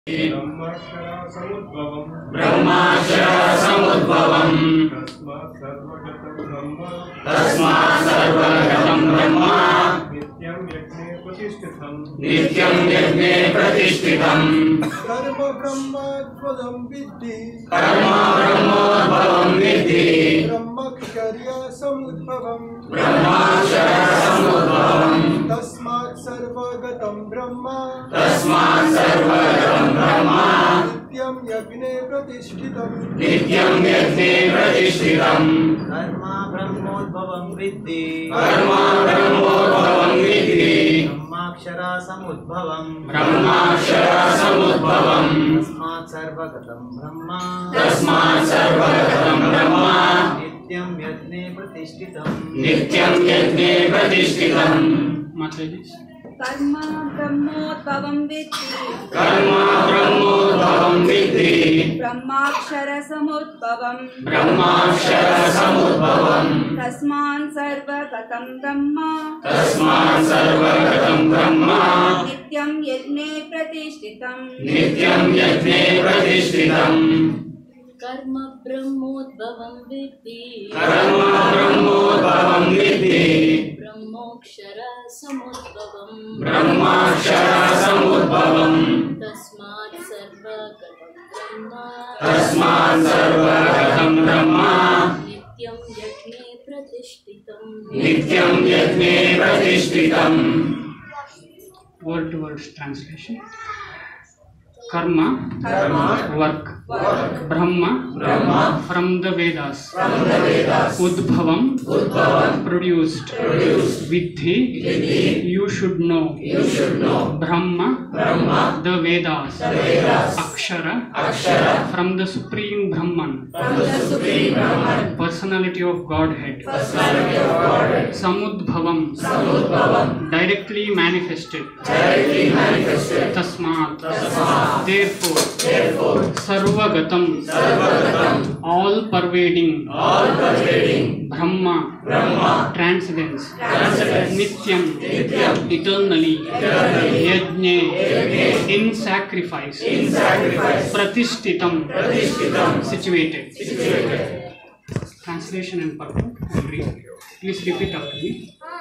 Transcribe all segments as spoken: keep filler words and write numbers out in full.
brahmaksara-samudbhavam brahmaksara-samudbhavam tasmat sarva-gatam brahma tasmat sarva-gatam brahma nityam yajne pratisthitam nityam yajne pratisthitam karma brahmodbhavam viddhi karma brahmodbhavam viddhi brahmaksara-samudbhavam brahmaksara-samudbhavam tasmat sarva-gatam brahma tasmat sarva-gatam brahma nityam yajne pratisthitam nityam yajne pratisthitam karma brahmodbhavam viddhi karma brahmodbhavam viddhi brahmaksara-samudbhavam brahmaksara-samudbhavam tasmat sarva-gatam brahma tasmat sarva-gatam brahma nityam yajne pratisthitam nityam yajne pratisthitam. Karma ब्रह्मोद्भवं विद्धि कर्मा ब्रह्मोद्भवं विद्धि ब्रह्माक्षर-समुद्भवं ब्रह्माक्षर-समुद्भवं तस्मात् सर्वगतं ब्रह्म तस्मात् सर्वगतं ब्रह्म नित्यं यज्ञे प्रतिष्ठितं नित्यं यज्ञे प्रतिष्ठितम् कर्म ब्रह्मोद्भवं विद्धि कर्म ब्रह्मोद्भवं विद्धि ब्रह्मोक्षर-समुद्भवं ब्रह्माक्षर-समुद्भवं तस्मात् सर्वगतं ब्रह्म तस्मात् सर्वगतं ब्रह्म नित्यं यज्ञे प्रतिष्ठितं नित्यं यज्ञे प्रतिष्ठितम्. Word to word translation. Karma, karma work, work Brahma, brahma from the Vedas, from the Vedas Udbhavam, udbhavam produced, produced viddhi, viddhi you should know, you should know Brahma, brahma the Vedas, the Vedas aksara, akshara from the Supreme Brahman, from the Supreme Brahman Personality of Godhead, Personality of Godhead samudbhavam, samudbhavam directly manifested, directly manifested tasmat, tasmat therefore, therefore sarva-gatam, sarva-gatam all-pervading, all-pervading brahma, brahma transcendence, Transcendence nityam, nityam eternally, eternally yajne, yajne in sacrifice, in sacrifice pratisthitam, pratisthitam situated. situated. Translation and purport. I'll read. Please repeat after me.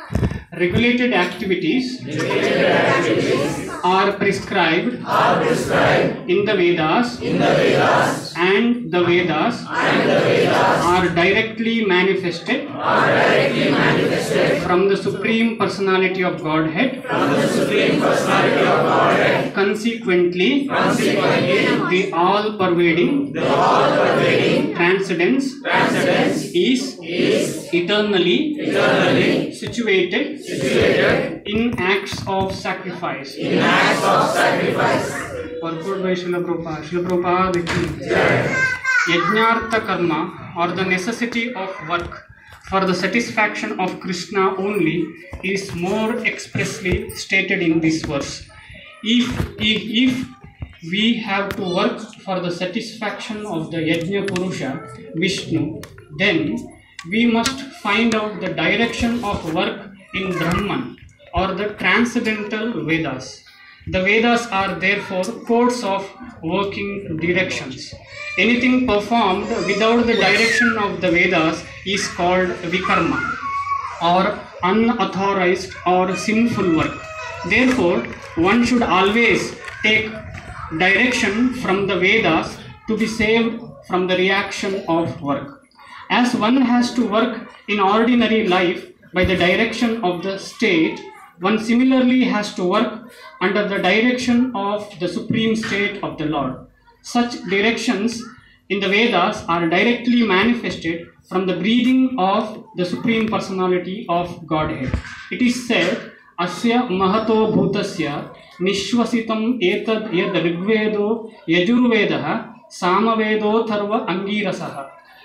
Regulated activities Regulated activities are prescribed are prescribed in the Vedas, in the Vedas and the Vedas and the Vedas are directly manifested are directly manifested from the Supreme Personality of Godhead. from the Supreme Personality of Godhead. Consequently, Consequently, the all-pervading the all-pervading Transcendence Transcendence is is eternally eternally situated situated in acts of sacrifice. in acts of sacrifice. Purport by Srila Prabhupada. Srila Prabhupada ki jai. Yajnartha karma, or the necessity of work for the satisfaction of Krishna only, is more expressly stated in this verse. If, if, if we have to work for the satisfaction of the Yajna Purusha, Vishnu, then we must find out the direction of work in Brahman or the transcendental Vedas. The Vedas are therefore codes of working directions. Anything performed without the direction of the Vedas is called vikarma, or unauthorized or sinful work. Therefore, one should always take direction from the Vedas to be saved from the reaction of work. As one has to work in ordinary life by the direction of the state, one similarly has to work under the direction of the supreme state of the Lord. Such directions in the Vedas are directly manifested from the breathing of the Supreme Personality of Godhead. It is said, Asya mahato bhutasya nishwasitam etad yad rigvedo yajurvedaha samavedo tharva angirasaha.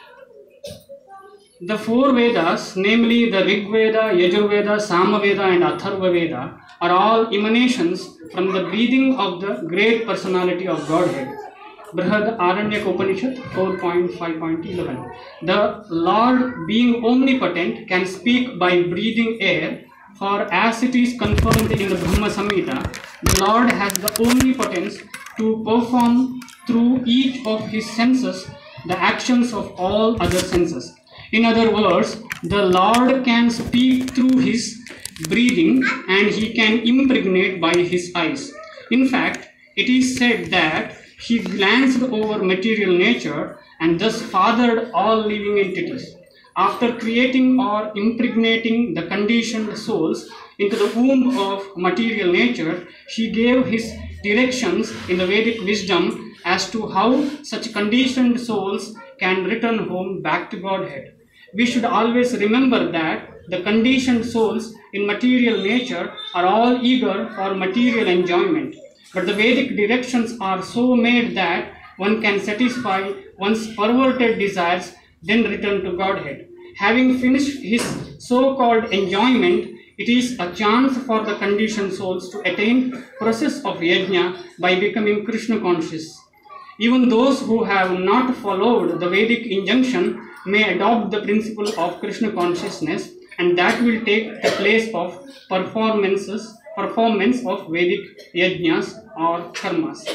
The four Vedas, namely the Rig Veda, Yajurveda, Samaveda and Atharva Veda, are all emanations from the breathing of the great personality of Godhead. Brihad Aranyaka Upanishad four point five point eleven. The Lord, being omnipotent, can speak by breathing air, for as it is confirmed in the Brahma Samhita, the Lord has the omnipotence to perform through each of his senses the actions of all other senses. In other words, the Lord can speak through his breathing and he can impregnate by his eyes. In fact, it is said that he glanced over material nature and thus fathered all living entities. After creating or impregnating the conditioned souls into the womb of material nature, he gave his directions in the Vedic wisdom as to how such conditioned souls can return home back to Godhead. We should always remember that the conditioned souls in material nature are all eager for material enjoyment, but the Vedic directions are so made that one can satisfy one's perverted desires, then return to Godhead. Having finished his so-called enjoyment, it is a chance for the conditioned souls to attain process of yajna by becoming Krishna conscious. Even those who have not followed the Vedic injunction may adopt the principle of Krishna consciousness, and that will take the place of performances, performance of Vedic yajnas or karmas.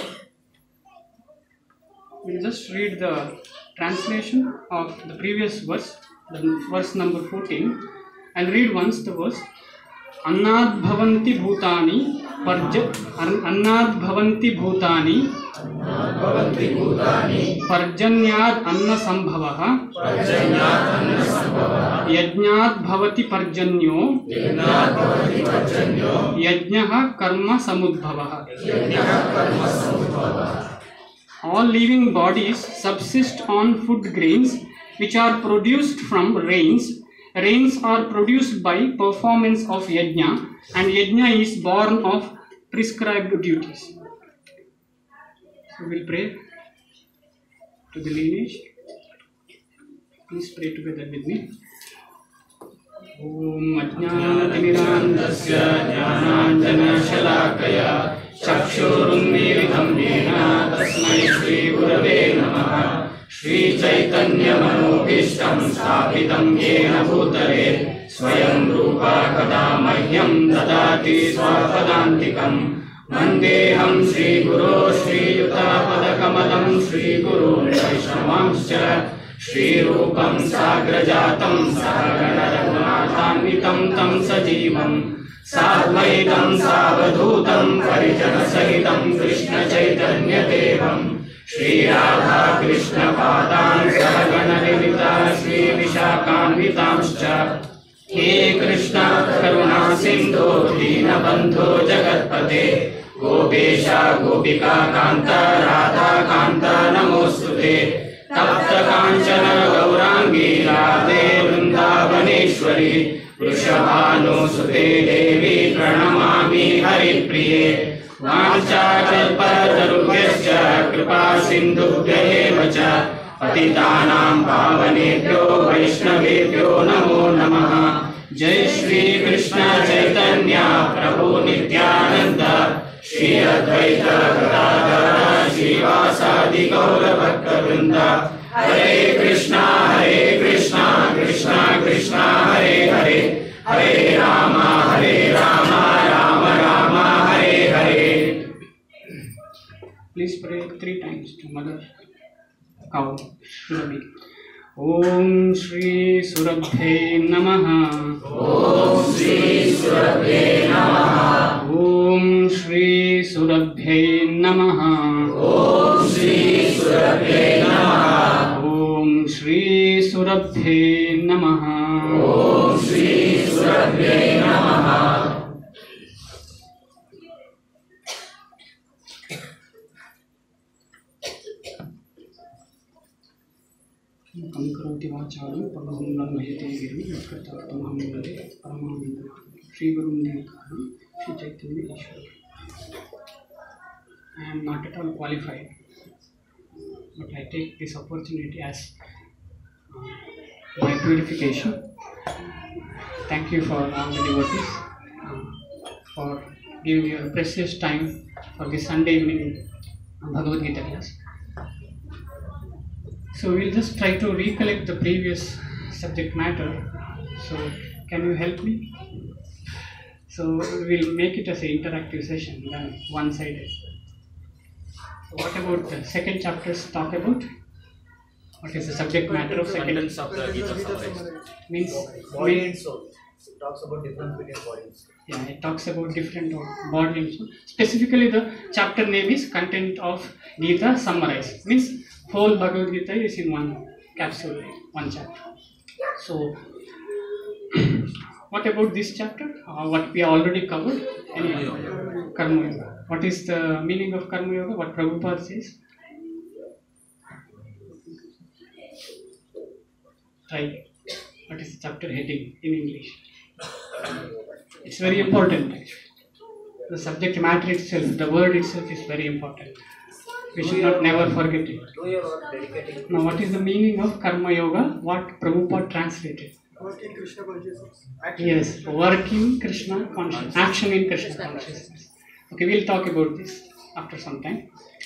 We'll just read the translation of the previous verse, the verse number fourteen. I'll read once the verse. Annad bhavanti bhutani parja annad bhavanti bhutani bhavanti bhutani parjanyad anna sambhavaha parjanyad anna sambhavaha yajnad bhavati parjanyo yajnad bhavati parjanyo yajnaha karma samudbhavaha. yajnaha karma samudbhavaha. All living bodies subsist on food grains which are produced from rains. Rains are produced by performance of yajna, and yajna is born of prescribed duties. So we'll pray to the lineage. Please pray together with me. Om Ajnanatirandasya Jnananjana Shalakaya Chakshurunmilitam Yena Tasmai Shri Gurave Namaha. Shri Chaitanya Manobhishtam Sthapitam Yena Bhutale Swayam Rupa Kada Mahyam Dadati Swapadantikam Mandeham Shri Guru Shri Yuta Padakamalam Shri Guru Vaishnavamscha Shri Rupam Sagrajatam Sahagana Raghunathanvitam Tam Sajivam Sadvaitam Savadhutam Parijana Sahitam Krishna Chaitanya Devam Shri Radha Krishna Padan Sahagana Lilita Shri Vishakhanvitamscha He Krishna Karuna Sindhu Dina Bandhu Jagatpate Gopesha Gopika Kanta Radha Kanta Namostute Tapta Kanchana Gaurangi Radhe Vrindavaneshwari Vrishabhanu Sute Devi Pranamami Haripriye Vancha Kalpatarubhyascha Kripa Sindhubhya eva cha Patitanam Pavanebhyo Vaishnavebhyo Namo Namaha. Jai Shri Krishna Chaitanya Prabhu Nityananda Shri Advaita Gadadhara Srivasadi Gaura Bhakta Vrinda. Hare Krishna Hare Krishna Krishna Krishna Hare Hare Hare Rama Hare Rama Rama Rama Hare Hare. Please pray three times to Mother Cow Surabhi. Om Shri Surabhe Namaha. Om Shri Surabhe Namaha. Om Shri Surabhe Namaha. Om Shri Surabhe Namaha. Om Shri Surabhe Namaha. Om Shri Surabhe Namaha. Kamkaroti vacharam pavahumlam mahite giri yakartatamam mudade paramamita Shri Gurum Nirkaram Shri Chaitanya Ishwara. I am not at all qualified, but I take this opportunity as uh, my purification. Thank you for all the devotees uh, for giving your precious time for this Sunday evening Bhagavad Gita class. So we'll just try to recollect the previous subject matter. So can you help me? So we'll make it as an interactive session, one-sided. What about the second chapters talk about? What is the subject matter of second? Contents of the Gita summarized. Means Body and soul. It talks about difference between body and soul. yeah, it talks about different body and soul. Specifically, the chapter name is Content of Gita Summarized. Means whole Bhagavad Gita is in one capsule, one chapter. So, what about this chapter? Uh, what we already covered? Anyway, Karma Yoga. What is the meaning of Karma Yoga? What Prabhupada says? Try. What is the chapter heading in English? It's very important actually. The subject matter itself, the word itself is very important. We should not never forget it. Do your work dedicating. Now, what is the meaning of Karma Yoga? What Prabhupada translated? Working Krishna consciousness. Yes, working Krishna consciousness, action in Krishna consciousness. Okay, we'll talk about this after some time.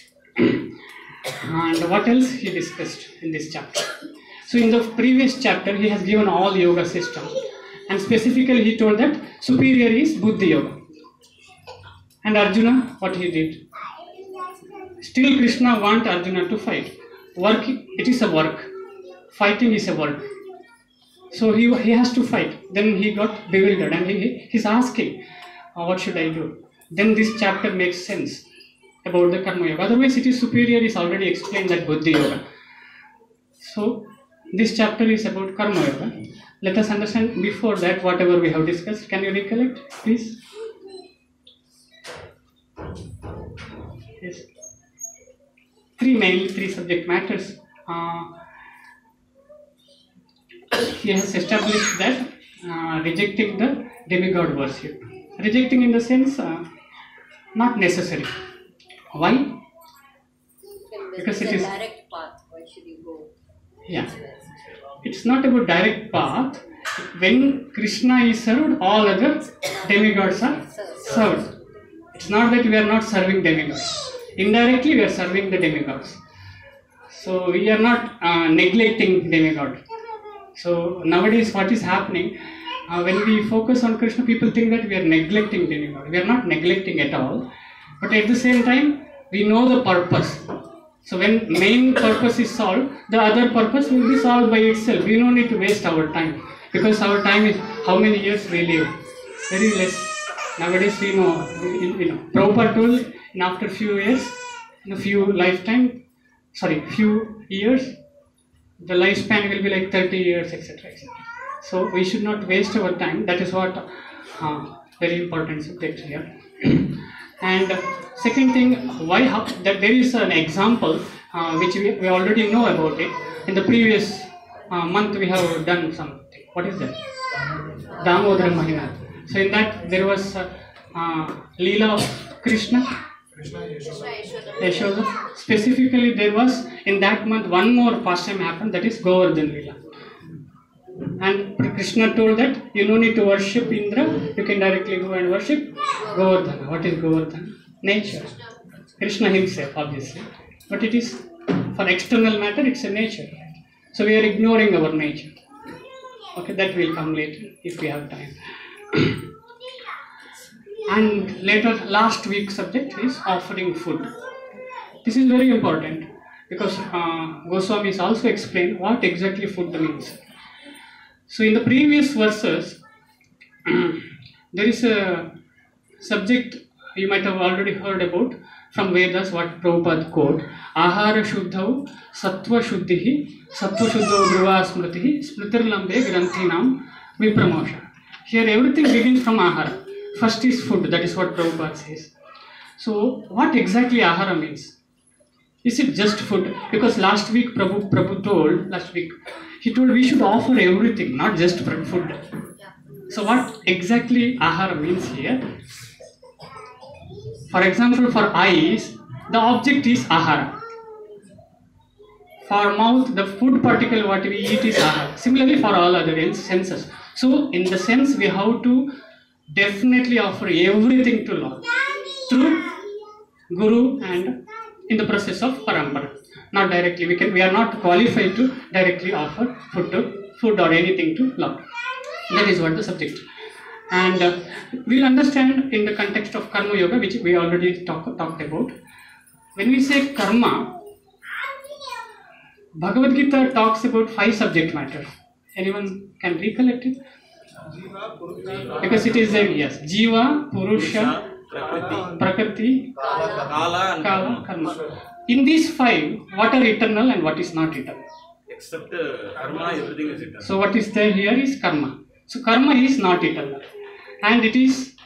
And what else he discussed in this chapter? So in the previous chapter, he has given all yoga system, and specifically he told that superior is Buddhi Yoga. And Arjuna, what he did? Still Krishna want Arjuna to fight. Work, it is a work. Fighting is a work. So he, he has to fight. Then he got bewildered and he, he's asking, oh, what should I do? Then this chapter makes sense about the Karma Yoga. Otherwise it is superior is already explained that Buddhi Yoga. So this chapter is about Karma Yoga. Let us understand before that whatever we have discussed. Can you recollect, please? Yes. Three mainly three subject matters. Uh, he has established that uh, rejecting the demigod worship. Rejecting in the sense uh, not necessary. Why? Because it is direct path. Why should you go? Yeah. It's not about direct path. When Krishna is served, all other demigods are served. It's not that we are not serving demigods. Indirectly, we are serving the demigods. So we are not uh, neglecting demigod. So nowadays, what is happening? Uh, when we focus on Krishna, people think that we are neglecting demigod. We are not neglecting at all. But at the same time, we know the purpose. So when main purpose is solved, the other purpose will be solved by itself. We don't need to waste our time, because our time is how many years we live? Very less. Nowadays we know, you know, Prabhupada told in after few years, in a few lifetime, sorry, few years, the lifespan will be like thirty years, et cetera, et cetera. So we should not waste our time. That is what uh, very important subject here. And uh, second thing, why how, that there is an example uh, which we, we already know about it. In the previous uh, month we have done something. What is that? Damodara Mahina. So in that there was uh, uh, Leela of Krishna. Yashoda. Specifically there was in that month one more pastime happened, that is Govardhan Leela. And Krishna told that you no need to worship Indra, you can directly go and worship Govardhana. What is Govardhana? Nature. Krishna himself, obviously. But it is, for external matter, it's a nature. So we are ignoring our nature. Okay, that will come later if we have time. And later, last week's subject is offering food. This is very important because uh, Goswami is also explained what exactly food means. So in the previous verses, there is a subject you might have already heard about from Vedas, what Prabhupada quote, Ahara Shuddhau Sattva Shuddhihi Sattva Shuddhau Dhruva Smritihi Smritirlambe Granthinam Vipramosha. Here everything begins from Ahara. First is food, that is what Prabhupada says. So what exactly Ahara means? Is it just food? Because last week Prabhu, Prabhu told, last week, he told we should offer everything, not just food. So what exactly Ahara means here? For example, for eyes, the object is Ahara. For mouth, the food particle what we eat is Ahara. Similarly for all other senses. So in the sense we have to definitely offer everything to Lord through Guru and in the process of parampara. Not directly, we can we are not qualified to directly offer food to food or anything to Lord. That is what the subject. And uh, we'll understand in the context of Karma Yoga, which we already talk, talked about. when we say karma, Bhagavad Gita talks about five subject matters. Anyone can recollect it? Because it is a, yes, Jiva, Purusha, Prakriti, Prakriti, Kala, and Kala, Karma. Karma. In these five, what are eternal and what is not eternal? Except uh, Karma, everything is eternal. So what is there here is karma. So karma is not eternal, and it is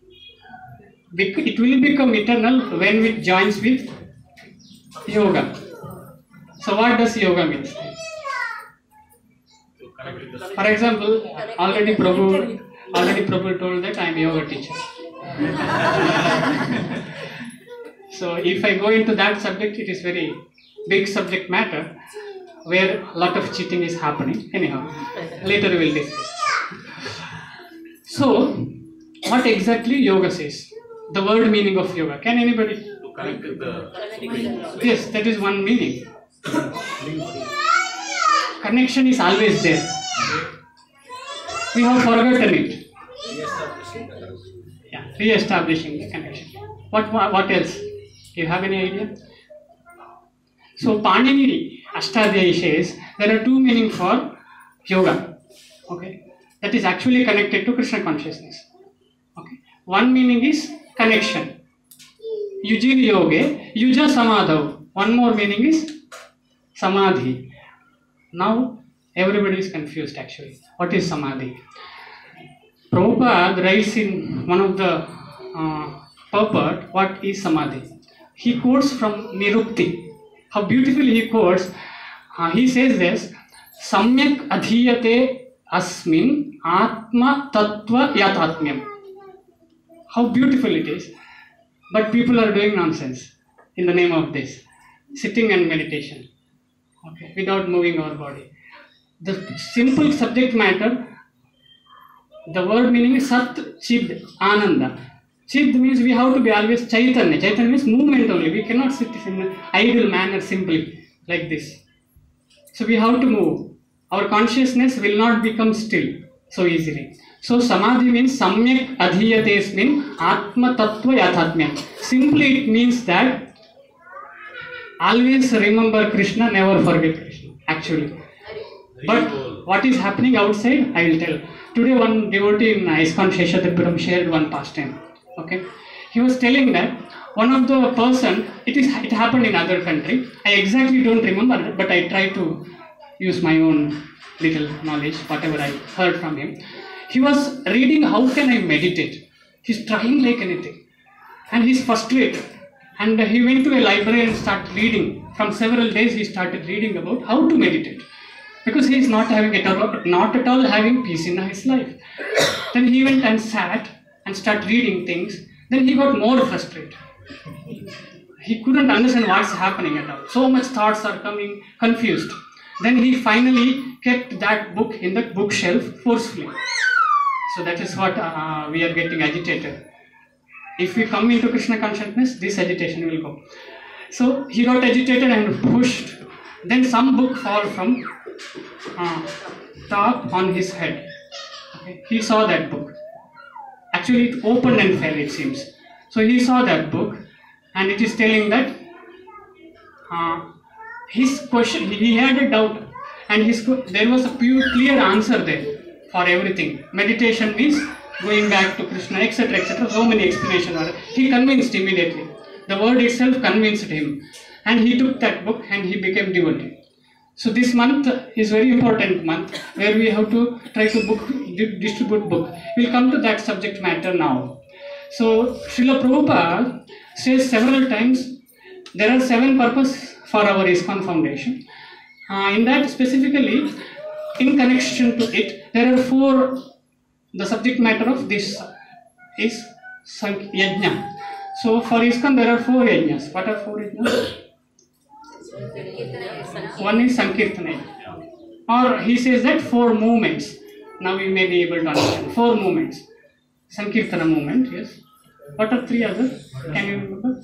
it will become eternal when it joins with yoga. So what does yoga mean? For example, already Prabhu already Prabhu told that I am a yoga teacher. So if I go into that subject, it is very big subject matter where a lot of cheating is happening. Anyhow, later we will discuss. So, what exactly yoga says? The word meaning of yoga. Can anybody? To connect with the Yes, that is one meaning. Connection is always there. We have forgotten it. Yeah, re-establishing the connection. What, what else? Do you have any idea? So Panini Ashtadhyayi says there are two meanings for yoga. Okay, that is actually connected to Krishna consciousness. Okay, one meaning is connection. Yuji yoge, yuja samadhav. One more meaning is samadhi. Now everybody is confused actually. What is samadhi? Prabhupada writes in one of the uh, purport what is samadhi. He quotes from Nirukti. How beautifully he quotes. Uh, he says this: Samyak adhiyate asmin atma tattva yatatmyam. How beautiful it is. But people are doing nonsense in the name of this. Sitting and meditation. Okay, without moving our body. The simple subject matter, the word meaning is Sat, Chid, Ananda. Chid means we have to be always Chaitanya. Chaitanya means movement only. We cannot sit in an idle manner simply like this. So we have to move. Our consciousness will not become still so easily. So Samadhi means Samyak adhiyatesmin Atma Tattva Yathatmyam. Simply it means that always remember Krishna, never forget Krishna. Actually. But what is happening outside, I will tell. Today one devotee in ISKCON Sheshadripuram shared one pastime. Okay, he was telling that one of the person, it is it happened in other country. I exactly don't remember, but I try to use my own little knowledge, whatever I heard from him. He was reading how can I meditate. He's trying like anything, and he's frustrated. And he went to a library and started reading. From several days, he started reading about how to meditate. Because he is not having it, not at all having peace in his life. Then he went and sat and started reading things. Then he got more frustrated. He couldn't understand what's happening at all. So much thoughts are coming, confused. Then he finally kept that book in the bookshelf forcefully. So that is what uh, we are getting agitated. If we come into Krishna consciousness, this agitation will go. So he got agitated and pushed. Then some book fall from uh, top on his head. Okay. He saw that book. Actually it opened and fell, it seems. So he saw that book and it is telling that uh, his question, he had a doubt and his there was a pure clear answer there for everything. Meditation means going back to Krishna, etc, etc. So many explanations were. He convinced immediately. The word itself convinced him, and he took that book and he became devotee. So this month is very important month where we have to try to book, distribute book. We'll come to that subject matter now. So Srila Prabhupada says several times there are seven purposes for our ISKCON Foundation. Uh, in that specifically, in connection to it, there are four. The subject matter of this is yajna. So for ISKCON there are four yajnas. What are four yajnas? One is Sankirtana. Or he says that four movements. Now we may be able to understand. Four movements. Sankirtana movement, yes. What are three others? Can you remember?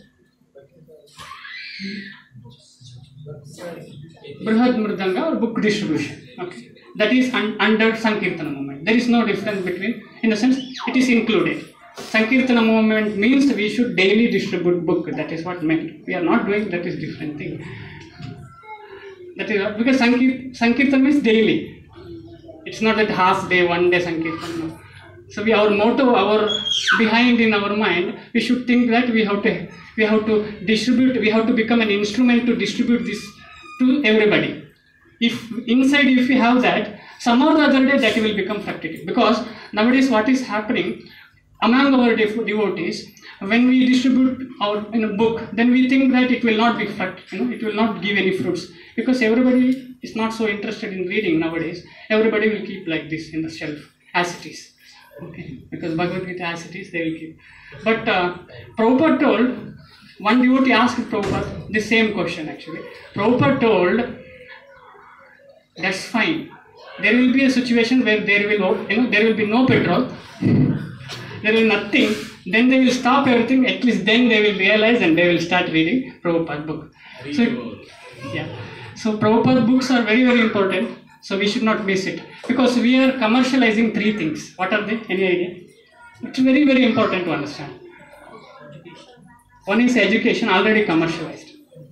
Brihad Mridanga or book distribution. Okay. That is un under Sankirtana movement. There is no difference between, in the sense, it is included. Sankirtana movement means we should daily distribute book. That is what meant. We are not doing, that is different thing. That is because Sankir, Sankirtan means daily. It's not that half day, one day Sankirtan. No. So we, our motto, our behind in our mind, we should think that we have to we have to distribute, we have to become an instrument to distribute this to everybody. If inside, if we have that, some or the other day that will become practical. Because nowadays what is happening among our devotees, when we distribute our in a book, then we think that it will not be fruct, you know, it will not give any fruits, because everybody is not so interested in reading nowadays. Everybody will keep like this in the shelf as it is. Okay, because Bhagavad Gita as it is, they will keep. But uh, Prabhupada told, one devotee asked Prabhupada the same question actually. Prabhupada told, that's fine. There will be a situation where there will, you know, there will be no petrol, there will be nothing. Then they will stop everything. At least then they will realize and they will start reading Prabhupada book. So, yeah. So Prabhupada books are very very important. So we should not miss it, because we are commercializing three things. What are they? Any idea? It's very very important to understand. One is education, already commercialized.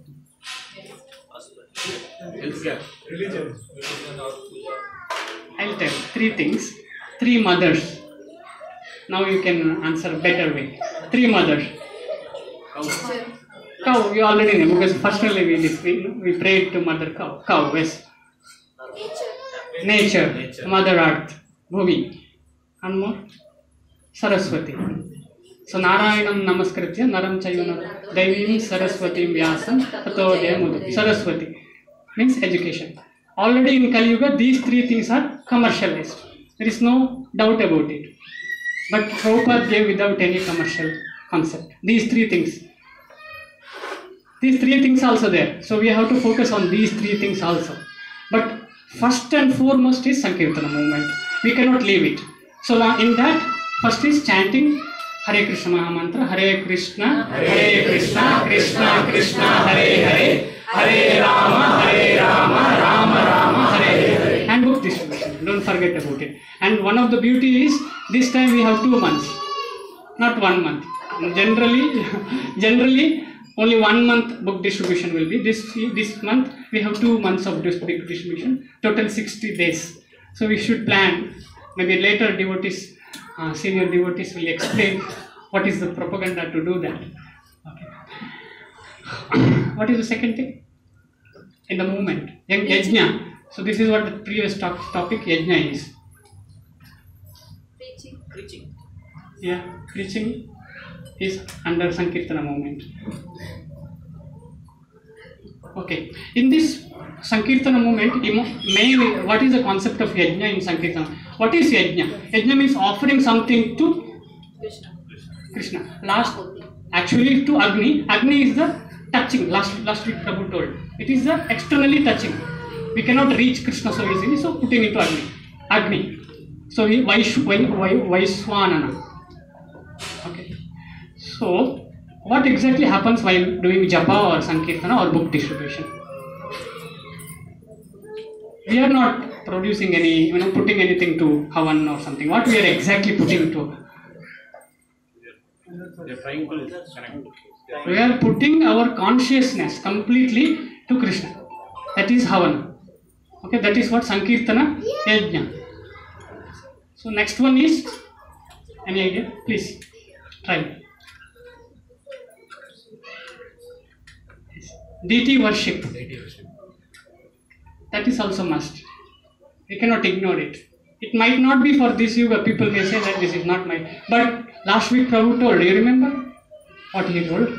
Healthcare. Religion. I'll tell three things. Three mothers. Now you can answer better way. Three mothers. Cow. Cow, you already know, because personally we did, we, we prayed to Mother Cow. Cow, yes. Nature. Nature. Mother Earth. Bhumi. And more? Saraswati. So Narayanam Namaskritya Naram Chayuna Devim Saraswati Vyasam Tato Demudu. Saraswati means education. Already in Kali Yuga, these three things are commercialized. There is no doubt about it. But Prabhupada gave without any commercial concept. These three things. These three things also there. So we have to focus on these three things also. But first and foremost is Sankirtana movement. We cannot leave it. So in that, first is chanting Hare Krishna Mahamantra. Hare Krishna, Hare Krishna, Krishna Krishna, Hare Hare, Hare Rama, Hare Rama, Rama Rama, Hare Hare. And book distribution. Don't forget about it. And one of the beauty is, this time we have two months, not one month. Generally, generally only one month book distribution will be. This this month we have two months of this book distribution. Total sixty days. So we should plan. Maybe later devotees, uh, senior devotees will explain what is the propaganda to do that. Okay. What is the second thing? In the movement, yajna. So this is what the previous talk, topic yajna is. Preaching. Preaching. Yeah, preaching is under Sankirtana movement. Okay, in this Sankirtana movement, may, what is the concept of yajna in Sankirtana? What is yajna? Yajna means offering something to Krishna. Krishna. Last, actually to Agni. Agni is the touching. Last, last week Prabhu told. It is the externally touching. We cannot reach Krishna so easily, so putting into Agni. Agni. So we Vaishwanana. Okay. So what exactly happens while doing japa or sankirtana or book distribution? We are not producing any, you know, putting anything to Havan or something. What we are exactly putting to? They are trying to connect. We are putting our consciousness completely to Krishna. That is Havan. Okay, that is what Sankirtana Yajna. So next one is, any idea? Please try. Deity worship. That is also must. We cannot ignore it. It might not be for this yuga. People may say that this is not my. But last week Prabhu told. Do you remember what he told?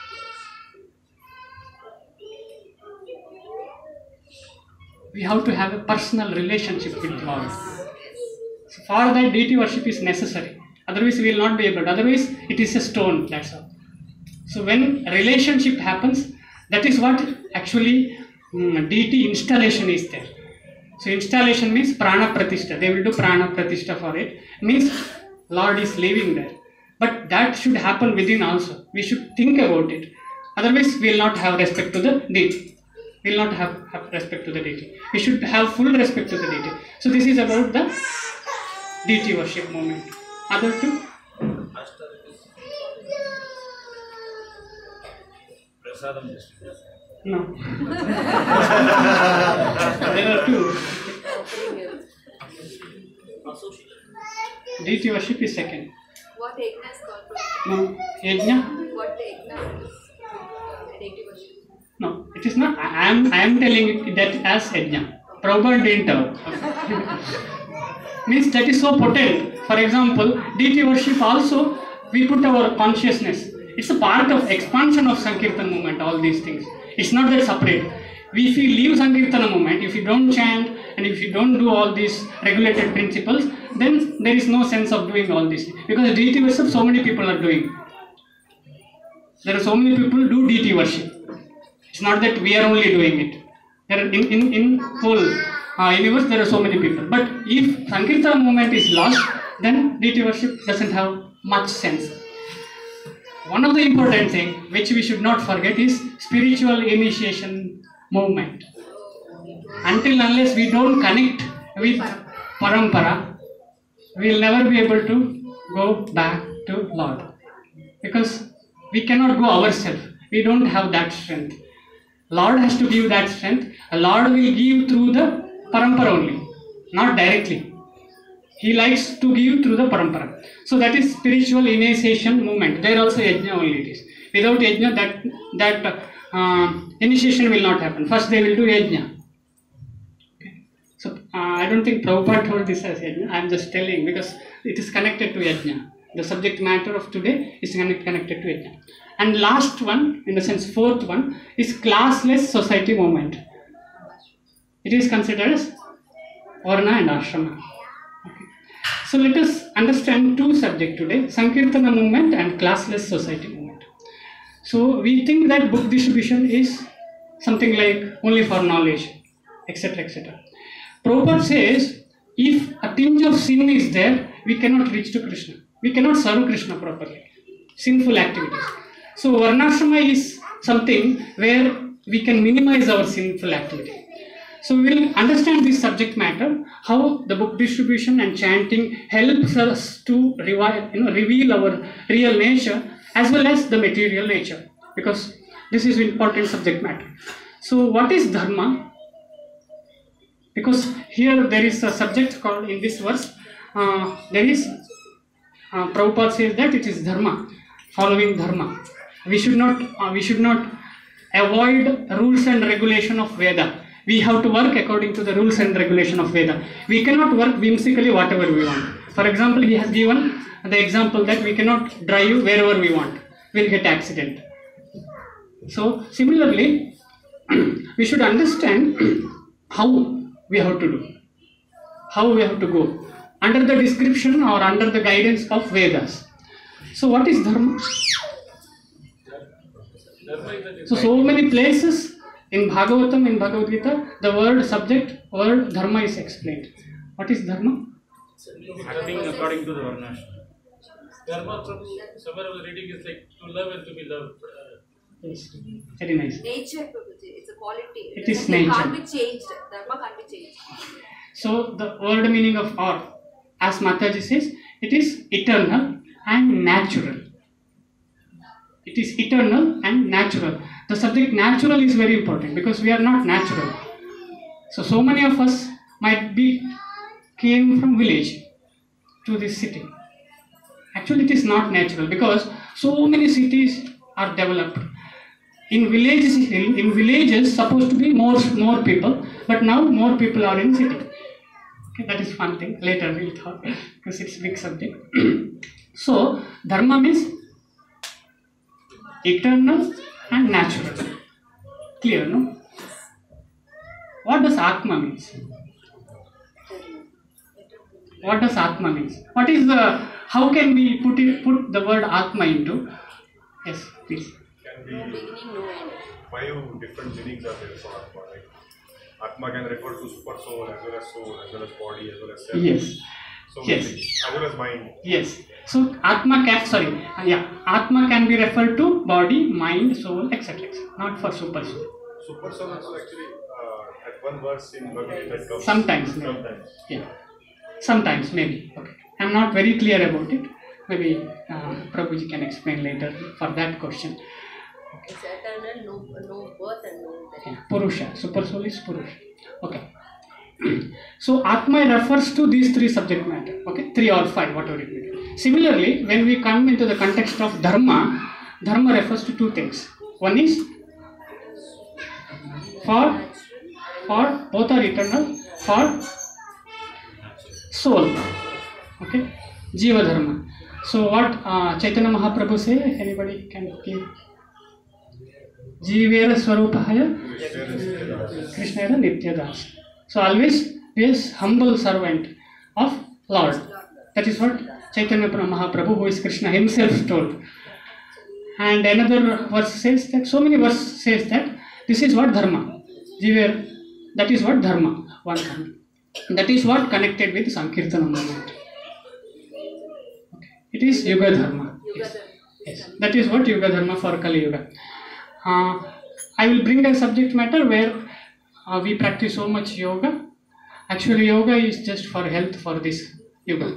We have to have a personal relationship with Lord. So for that, deity worship is necessary. Otherwise, we will not be able. Otherwise, it is a stone. That's all. So when relationship happens, that is what actually um, deity installation is there. So installation means prana pratishta. They will do prana pratishta for it. Means Lord is living there. But that should happen within also. We should think about it. Otherwise, we will not have respect to the deity. We will not have, have respect to the deity. We should have full respect to the deity. So this is about the deity worship moment. Other two? Prasadam distribution. No. There are two. Deity worship is second. What yajna is called? No. Yajna? What yajna is deity worship? No. It is not. I am, I am telling it that as yajna. Prabhupada didn't tell. Means that is so potent. For example, deity worship also, we put our consciousness. It's a part of expansion of Sankirtan movement, all these things. It's not that separate. If we leave Sankirtana movement, if you don't chant and if you don't do all these regulated principles, then there is no sense of doing all this. Because deity worship, so many people are doing. There are so many people who do deity worship. It's not that we are only doing it. There are in, in, in whole uh, universe, there are so many people. But if Sankirtana movement is lost, then deity worship doesn't have much sense. One of the important things which we should not forget is spiritual initiation movement. Until unless we don't connect with parampara, we will never be able to go back to Lord. Because we cannot go ourselves. We don't have that strength. Lord has to give that strength. A Lord will give through the parampara only, not directly. He likes to give through the parampara. So that is spiritual initiation movement. There also yajna only it is. Without yajna, that that uh, initiation will not happen. First they will do yajna. Okay. So uh, I don't think Prabhupada told this as yajna. I am just telling because it is connected to yajna. The subject matter of today is connect, connected to yajna. And last one, in the sense fourth one, is classless society movement. It is considered as varna and ashrama. Okay. So let us understand two subjects today, Sankirtana movement and classless society movement. So we think that book distribution is something like only for knowledge, et cetera et cetera. Prabhupada says, if a tinge of sin is there, we cannot reach to Krishna. We cannot serve Krishna properly. Sinful activities. So varnashrama is something where we can minimize our sinful activity. So we will understand this subject matter, how the book distribution and chanting helps us to revive, you know, reveal our real nature as well as the material nature, because this is important subject matter. So what is dharma? Because here there is a subject called in this verse, uh, there is, uh, Prabhupada says that it is dharma, following dharma. We should not, uh, we should not avoid rules and regulation of Veda. We have to work according to the rules and regulation of Veda. We cannot work whimsically whatever we want. For example, he has given the example that we cannot drive wherever we want. We'll get accident. So similarly, we should understand how we have to do, how we have to go under the description or under the guidance of Vedas. So what is dharma? So so many places in Bhagavatam, in Bhagavad Gita, the word subject, word dharma is explained. What is dharma? Acting according to the varnashrama. Dharma from somewhere I was reading is like to love and to be loved. Yes, very nice. Nature, Prabhuji, it's a quality. It is It nature. can't be changed. Dharma can't be changed. So the word meaning of or, as Mataji says, it is eternal and natural. It is eternal and natural. The subject natural is very important because we are not natural. So, so many of us might be came from village to this city. Actually, it is not natural because so many cities are developed. In villages, in, in villages, supposed to be more more people, but now more people are in city. Okay, that is one thing. Later we'll talk because it's a big subject. So, dharma means eternal and natural. Clear, no? What does Atma means? What does Atma means? What is the, how can we put it, put the word Atma into? Yes, please. Can be five different meanings are there for Atma, right? Atma can refer to super soul as well as soul, as well as body, as well as self. Yes. So Yes. many things, as well as mind. Yes. So Atma can, sorry, uh, yeah, Atma can be referred to body, mind, soul, et cetera et cetera. Not for super soul. Super soul also actually uh, at one verse in Bhagavad Gita comes. Sometimes, maybe. Sometimes. Yeah. Sometimes, maybe. Okay. I'm not very clear about it. Maybe uh, Prabhuji can explain later for that question. It's eternal, no, no birth and no death. Yeah, Purusha, super soul is Purusha. Okay. So Atma refers to these three subject matter. Okay, three or five, whatever it may be. Similarly, when we come into the context of Dharma, Dharma refers to two things. One is for, for both are eternal, for soul. Okay, Jiva Dharma. So what uh, Chaitanya Mahaprabhu say? Anybody can give? Jivera Swarupahaya Krishna Nityadas. So always be a humble servant of Lord. That is what Chaitanya Mahaprabhu, who is Krishna himself, told. And another verse says that, so many verses says that this is what Dharma. Jivera, that is what Dharma. One Dharma. That is what connected with Sankirtana movement. Okay. It is Yuga Dharma. Yes. Yes. That is what Yuga Dharma for Kali Yuga. Uh, I will bring a subject matter where uh, we practice so much yoga. Actually, yoga is just for health for this yuga.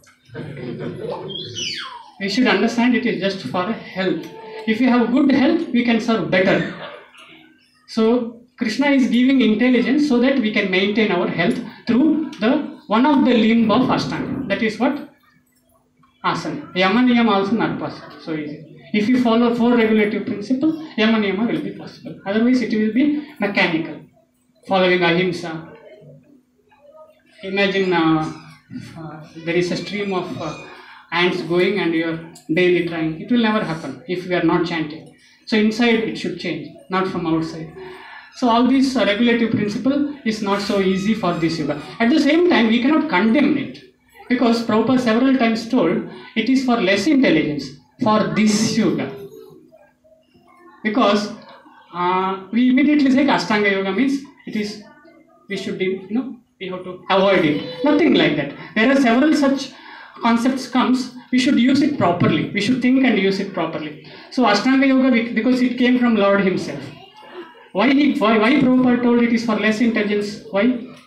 We should understand it is just for health. If we have good health, we can serve better. So, Krishna is giving intelligence so that we can maintain our health through the one of the limb of Ashtanga. That is what? Asana. Yama Niyama also not possible. So easy. If you follow four regulative principles, Yama Niyama will be possible. Otherwise, it will be mechanical. Following ahimsa. Imagine uh, uh, there is a stream of uh, ants going and you are daily trying. It will never happen if we are not chanting. So inside it should change, not from outside. So all these uh, regulative principle is not so easy for this yoga. At the same time, we cannot condemn it. Because Prabhupada several times told it is for less intelligence for this yoga. Because uh, we immediately say Ashtanga yoga means it is, we should, you know, we have to avoid it. Nothing like that. There are several such concepts comes, we should use it properly. We should think and use it properly. So Ashtanga yoga, because it came from Lord himself. Why he, why, why Prabhupada told it is for less intelligence? Why?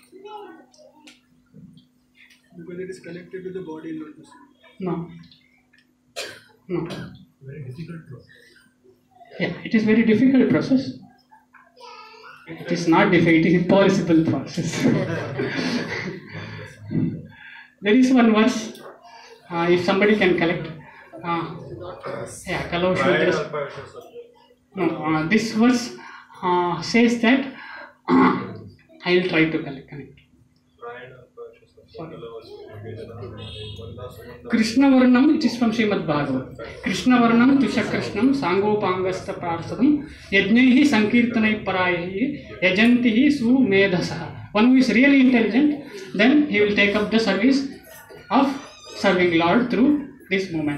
Because it is connected to the body, not the soul. No. No. Very difficult process. Yeah, it is very difficult process. It is not difficult, it is impossible process. There is one verse, uh, if somebody can collect. Uh, yeah, Kalau Shudras. No, uh, this verse uh, says that, uh, I will try to collect, connect. Krishna Varnam, it is from Srimad Bhagavad. Krishna Varnam Tusha Krishnam Sangopangasta Prarsadam Yajnehi Sankirtanai Parayahi Yajantihi Su Medhasaha. One who is really intelligent, then he will take up the service of serving Lord through this movement.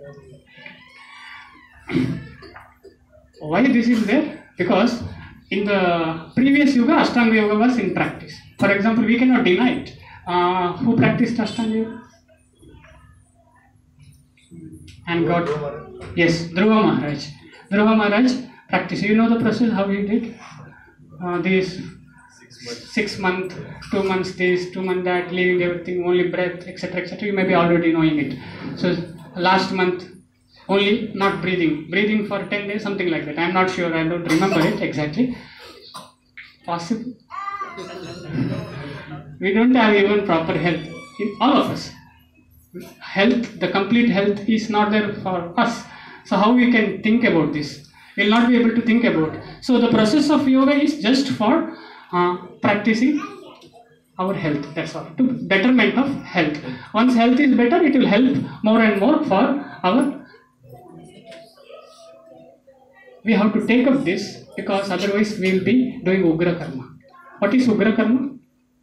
Why this is there? Because in the previous Yuga, Ashtanga Yoga was in practice. For example, we cannot deny it. Uh, who practiced Ashtanga Yoga? And God. Yes, Dhruva Maharaj. Dhruva Maharaj practiced. You know the process, how he did? Uh, this six months, two months this, two months that, leaving everything, only breath, et cetera, et cetera. You may be already knowing it. So last month, only not breathing. Breathing for ten days, something like that. I am not sure, I don't remember it exactly. Possible? We don't have even proper health in all of us. Health, the complete health is not there for us. So how we can think about this? We will not be able to think about. So the process of yoga is just for uh, practicing our health. That's all. To betterment of health. Once health is better, it will help more and more for our. We have to take up this because otherwise we will be doing Ugra Karma. What is Ugra Karma?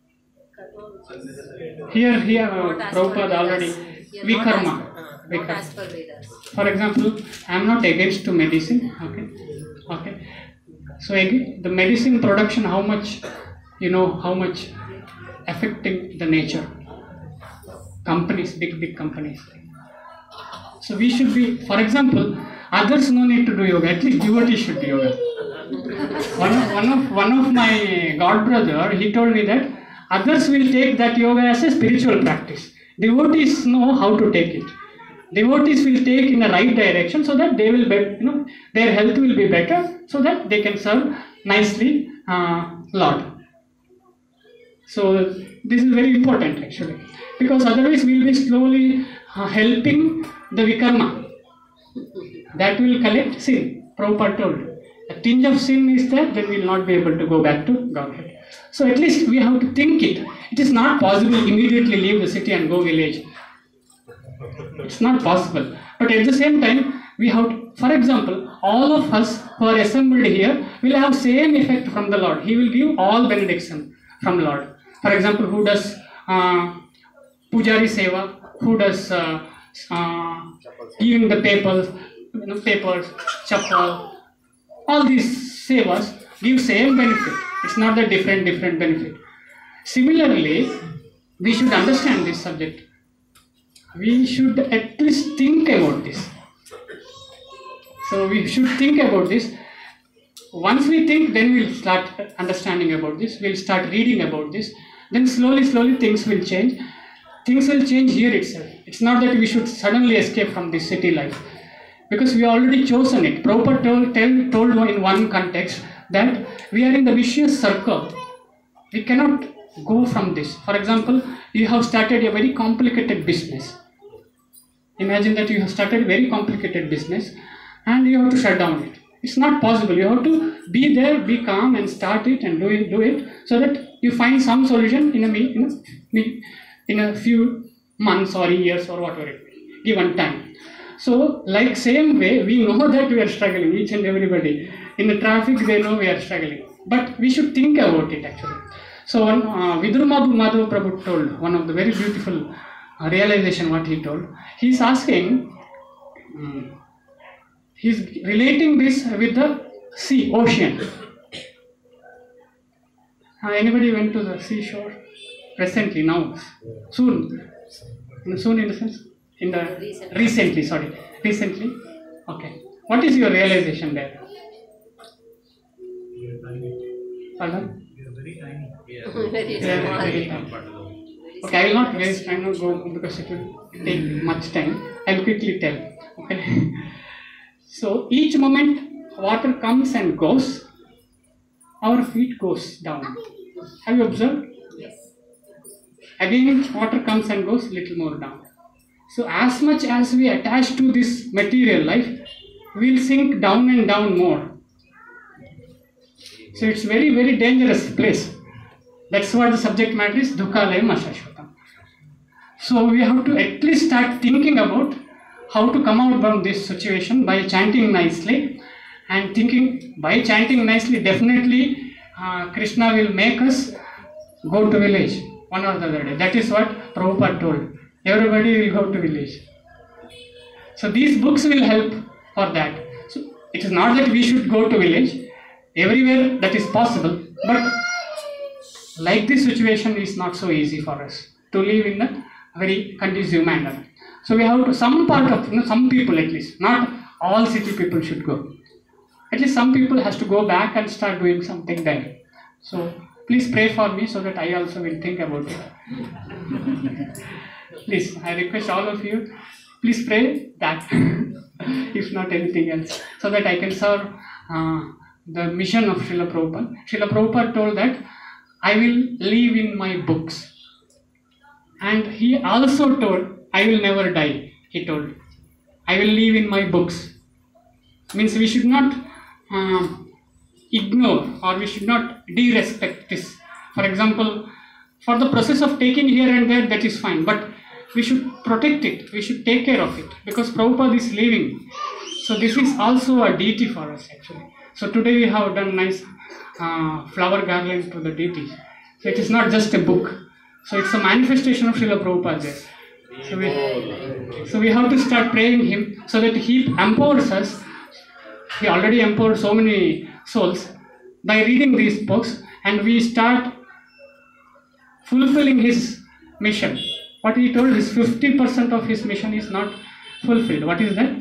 Here, here, uh, Prabhupada already, Vikarma. Uh, not as per Vedas. For example, I am not against to medicine, okay, okay. So again, the medicine production, how much, you know, how much affecting the nature. Companies, big, big companies. So we should be, for example, others no need to do yoga, at least devotees should do yoga. One of, one of, one of my god brother, he told me that others will take that yoga as a spiritual practice. Devotees know how to take it. devotees will take in the right direction, so that they will be, you know, their health will be better, so that they can serve nicely uh, Lord. So this is very important actually, because otherwise we will be slowly uh, helping the vikarma. That will collect sin. Prabhupada told, a tinge of sin is there, then we will not be able to go back to Godhead. So at least we have to think it. It is not possible immediately leave the city and go village. It's not possible. But at the same time, we have to, for example, all of us who are assembled here will have same effect from the Lord. He will give all benediction from Lord. For example, who does uh, Pujari Seva, who does uh, uh, giving the papers, you know, papers, chapal, all these sevas give same benefit. It's not the different, different benefit. Similarly, we should understand this subject. We should at least think about this. So we should think about this. Once we think, then we'll start understanding about this. We'll start reading about this. Then slowly, slowly things will change. Things will change here itself. It's not that we should suddenly escape from this city life, because we already chosen it. Prabhupada told, tell, told in one context that we are in the vicious circle. We cannot go from this. For example, you have started a very complicated business. Imagine that you have started a very complicated business and you have to shut down it. It's not possible. You have to be there, be calm and start it and do it, do it so that you find some solution in a, in a, in a few months or years or whatever it may, given time. So, like same way, we know that we are struggling, each and everybody. In the traffic, they know we are struggling. But we should think about it actually. So, one, uh, Vidurma Madhava Prabhu told, one of the very beautiful uh, realization what he told. He's asking, um, he's relating this with the sea, ocean. Uh, anybody went to the seashore? Recently, now, soon. Soon in the sense? In the recently. recently, sorry, recently. Okay. What is your realization there? Pardon? We are very tiny. Very Very, small. very tiny. Okay, I will not waste. I will not go because it will take much time. I will quickly tell. Okay. So each moment water comes and goes, our feet goes down. Have you observed? Yes. Again, water comes and goes, little more down. So as much as we attach to this material life, we will sink down and down more. So it's very, very dangerous place. That's what the subject matter is, dukkhalayam ashashvatam. So we have to at least start thinking about how to come out from this situation by chanting nicely. And thinking, by chanting nicely, definitely uh, Krishna will make us go to village one or the other day. That is what Prabhupada told. Everybody will go to village. So these books will help for that. So it is not that we should go to village. Everywhere that is possible. But like this situation is not so easy for us to live in a very conducive manner. So we have to, some part of, you know, some people at least, not all city people should go. At least some people has to go back and start doing something there. So please pray for me so that I also will think about it. Please, I request all of you, please pray that, if not anything else, so that I can serve uh, the mission of Srila Prabhupada. Srila Prabhupada told that I will live in my books. And he also told, I will never die, he told. I will live in my books. Means we should not uh, ignore or we should not derespect this. For example, for the process of taking here and there, that is fine. But we should protect it. We should take care of it. Because Prabhupada is living. So this is also a deity for us actually. So today we have done nice uh, flower garland to the deity. So it is not just a book. So it's a manifestation of Srila Prabhupada there. So we, so we have to start praying him so that he empowers us. He already empowered so many souls by reading these books, and we start fulfilling his mission. What he told is fifty percent of his mission is not fulfilled. What is that?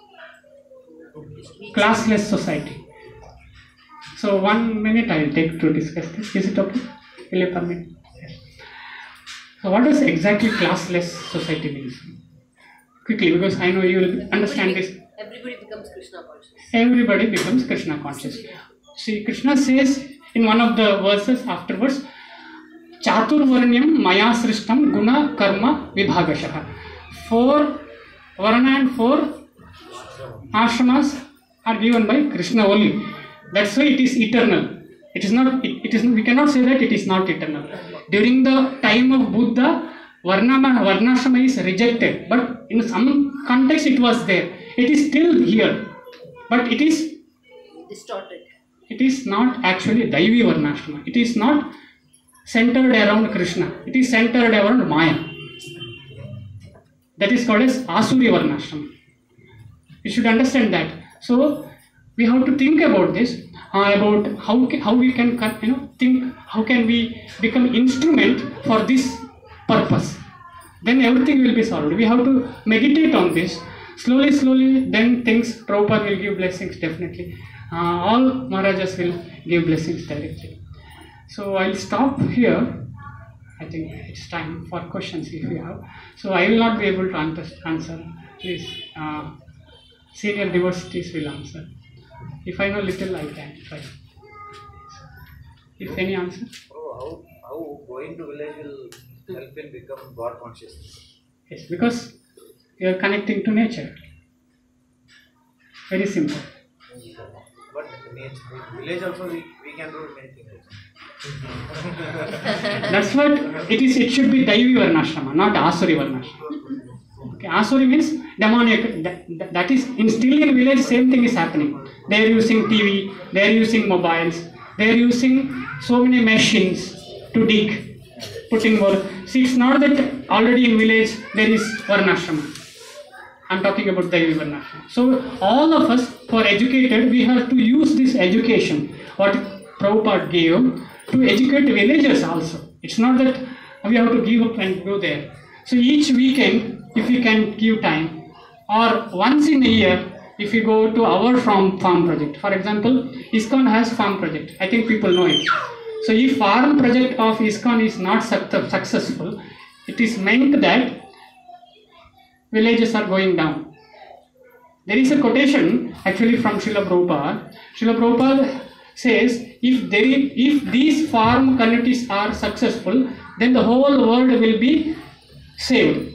Classless society. So one minute I will take to discuss this. Is it okay? Will you permit? Yes. So what does exactly classless society mean? quickly because I know you will understand this. Everybody becomes Krishna conscious. Everybody becomes Krishna conscious. See, Krishna says in one of the verses afterwards, Chaturvarnyam maya srishtam guna karma vibhagashaha. Four varna and four ashramas are given by Krishna only. That's why it is eternal. It is not. It, it is. We cannot say that it is not eternal. During the time of Buddha, varna varnashrama is rejected, but in some context it was there. It is still here, but it is distorted. It is not actually Daivi Varnashrama. It is not centered around Krishna. It is centered around Maya. That is called as Asuri Varnashrama. You should understand that. So we have to think about this, uh, about how how we can you know think how can we become instrument for this purpose. Then everything will be solved. We have to meditate on this. Slowly, slowly, then things, Prabhupada will give blessings definitely. Uh, all Maharajas will give blessings directly. So I'll stop here. I think it's time for questions if you have. So I will not be able to answer. Please, uh, senior devotees will answer. If I know little, I can try. If any answer? Oh, how, how going to village will help in become God conscious? Yes, because you are connecting to nature. Very simple. But nature, village also we, we can do many things. That's what it is. It should be Daivi Varnashrama, not Asuri Varnashrama. Okay, Asuri means demoniac. That, that is in still in village. Same thing is happening. They are using T V. They are using mobiles. They are using so many machines to dig, putting more. See, it's not that already in village there is Varnashrama. I'm talking about Daivi Varnashrama. So all of us who are educated, we have to use this education what Prabhupada gave to educate villagers also. It's not that we have to give up and go there. So each weekend, if we can give time, or once in a year, if we go to our farm, farm project. For example, ISKCON has farm project. I think people know it. So if farm project of ISKCON is not successful, it is meant that villages are going down. There is a quotation actually from Srila Prabhupada. Srila Prabhupada says, if there is, if these farm communities are successful, then the whole world will be saved.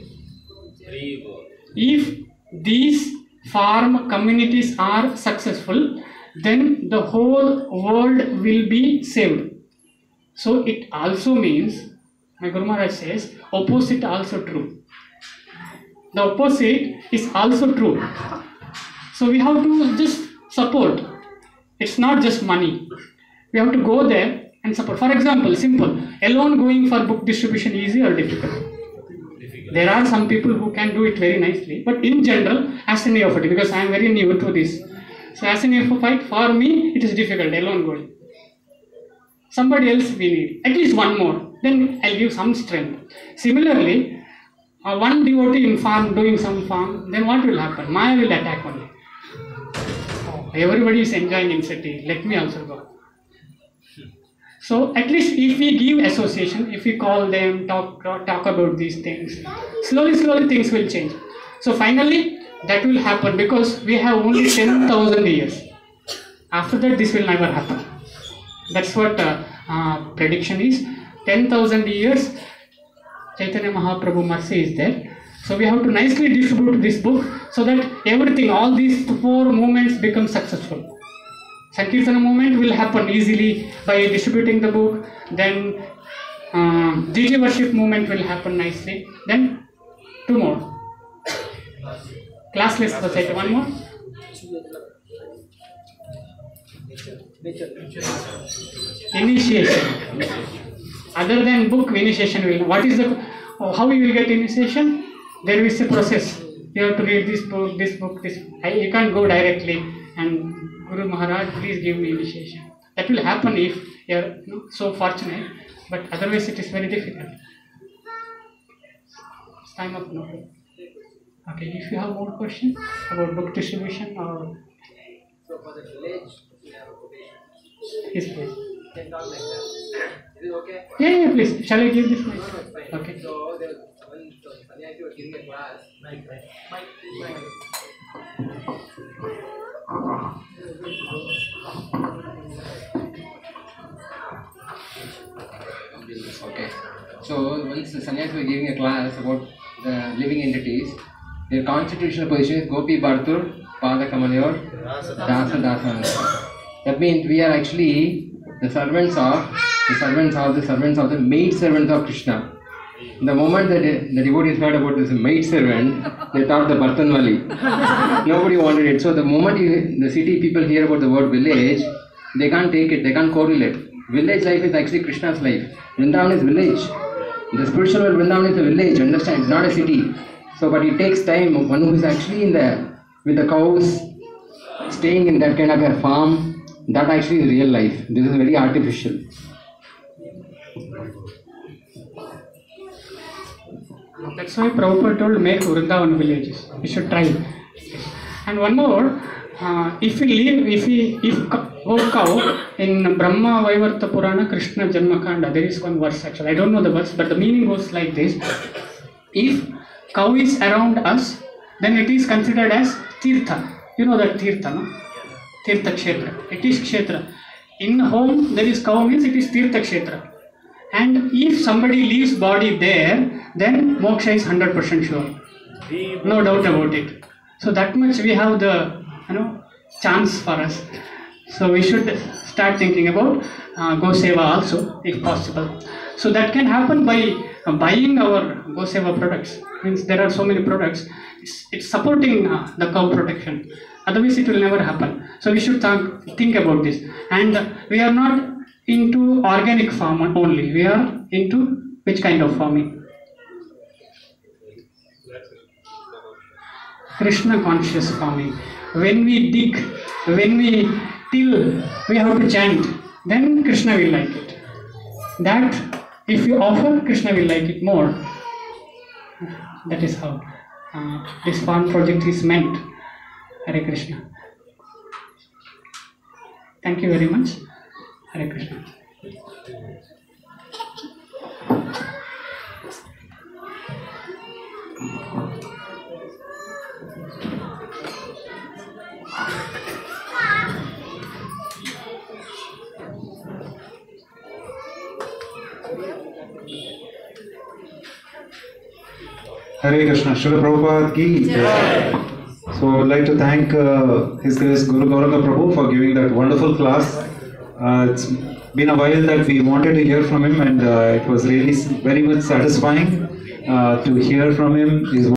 If these farm communities are successful, then the whole world will be saved. So it also means, my Guru Maharaj says, opposite also true. The opposite is also true. So we have to just support. It's not just money. We have to go there and support. For example, simple. Alone going for book distribution, easy or difficult? Difficult. There are some people who can do it very nicely. But in general, as a neophyte, because I am very new to this. So as a neophyte, for me, it is difficult, alone going. Somebody else we need. At least one more. Then I'll give some strength. Similarly, Uh, one devotee in farm doing some farm, then what will happen? Maya will attack only. Oh, everybody is enjoying in city, let me also go. So at least if we give association, if we call them, talk talk about these things, slowly slowly things will change. So finally that will happen because we have only ten thousand years. After that this will never happen. That's what uh, uh, prediction is. ten thousand years. Chaitanya Mahaprabhu mercy is there. So we have to nicely distribute this book so that everything, all these four movements become successful. Sankirtana movement will happen easily by distributing the book. Then uh, G G worship movement will happen nicely. Then two more. Classless society, one more. Initiation. Other than book, initiation will. What is the how you will get initiation? There is a process. You have to read this book, this book, this. I, you can't go directly and Guru Maharaj, please give me initiation. That will happen if you are you know, so fortunate, but otherwise it is very difficult. It's time up now. Okay, if you have more questions about book distribution or. So for the village, we have a quotation. Yes, please. Can talk like that. Is it okay? Yeah, yeah, please. Shall I give this mic? No, no, it's fine. Okay. So there was one, Sannyasi was giving a class. Mike, Mike, Mike. Okay. So once the sannyasi was giving a class about the living entities, their constitutional position is Gopi Bhartur, Pada Kamalayor, Dasa Dasa. That means we are actually the servants of the servants of the servants of the maid servants of Krishna. The moment that the devotees heard about this maid servant, they thought the Bhartanwali. Nobody wanted it. So the moment you, the city people hear about the word village, they can't take it, they can't correlate. Village life is actually Krishna's life. Vrindavan is village. The spiritual world, Vrindavan is a village, understand? It's not a city. So, but it takes time. One who is actually in the, with the cows, staying in that kind of a farm, that actually is real life. This is very artificial. That's why Prabhupada told make Vrindavan villages. We should try. And one more, uh, if we leave, if we, if oh cow in Brahma Vaivarta Purana Krishna Janmakanda, there is one verse actually. I don't know the verse, but the meaning goes like this: if cow is around us, then it is considered as Tirtha. You know that Tirtha, no? Tirtha Kshetra. It is Kshetra. In home there is cow means it is Tirtha Kshetra. And if somebody leaves body there, then moksha is one hundred percent sure. No doubt about it. So that much we have the, you know, chance for us. So we should start thinking about uh, Go Seva also, if possible. So that can happen by uh, buying our Go Seva products. Means there are so many products. It's, it's supporting uh, the cow protection. Otherwise it will never happen. So we should th think about this. And uh, we are not into organic farm only. We are into which kind of farming? Krishna conscious farming. When we dig, when we till, we have to chant. Then Krishna will like it. That if you offer, Krishna will like it more. That is how uh, this farm project is meant. Hare Krishna. Thank you very much. Hare Krishna. Hare Krishna. Srila Prabhupada ki jai. So I would like to thank uh, His Grace Guru Gauranga Prabhu for giving that wonderful class. Uh, it's been a while that we wanted to hear from him, and uh, it was really very much satisfying uh, to hear from him. His